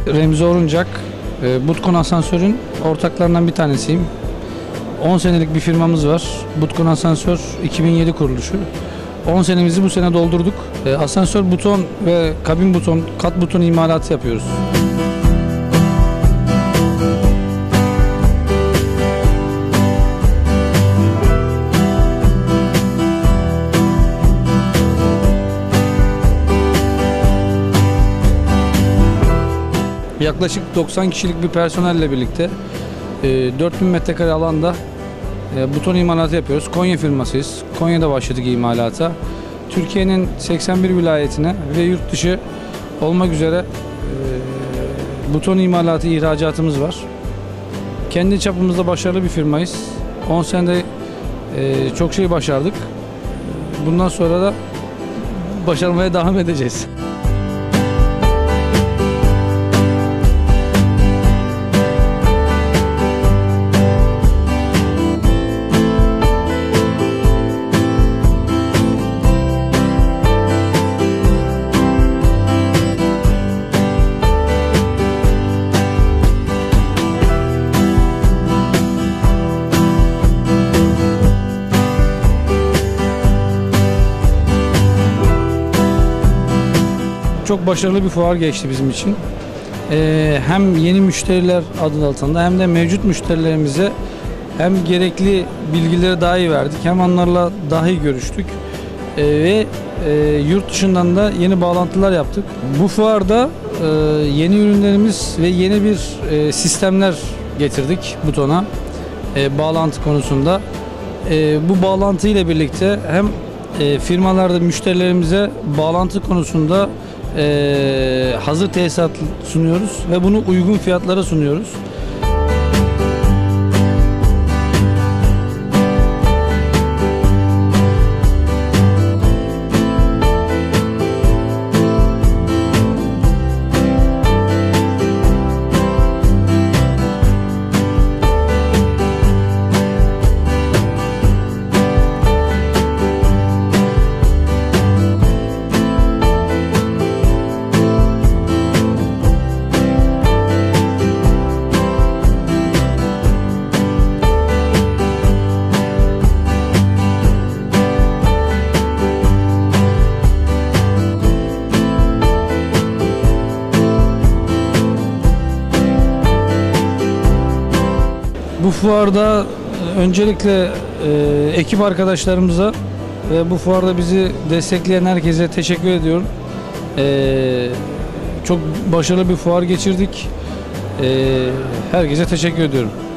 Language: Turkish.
Remzi Oruncak, Butkon Asansör'ün ortaklarından bir tanesiyim. 10 senelik bir firmamız var. Butkon Asansör 2007 kuruluşu. 10 senemizi bu sene doldurduk. Asansör buton ve kabin buton, kat buton imalatı yapıyoruz. Yaklaşık 90 kişilik bir personelle birlikte 4000 metrekare alanda buton imalatı yapıyoruz. Konya firmasıyız. Konya'da başladık imalata. Türkiye'nin 81 vilayetine ve yurt dışı olmak üzere buton imalatı ihracatımız var. Kendi çapımızda başarılı bir firmayız. 10 senede çok şey başardık. Bundan sonra da başarmaya devam edeceğiz. Çok başarılı bir fuar geçti bizim için. Hem yeni müşteriler adı altında hem de mevcut müşterilerimize hem gerekli bilgileri daha iyi verdik, hem onlarla daha iyi görüştük. Ve yurt dışından da yeni bağlantılar yaptık. Bu fuarda yeni ürünlerimiz ve yeni bir sistemler getirdik butona bağlantı konusunda. Bu bağlantı ile birlikte hem firmalarda müşterilerimize bağlantı konusunda hazır tesisat sunuyoruz ve bunu uygun fiyatlara sunuyoruz. Bu fuarda öncelikle ekip arkadaşlarımıza ve bu fuarda bizi destekleyen herkese teşekkür ediyorum. Çok başarılı bir fuar geçirdik. Herkese teşekkür ediyorum.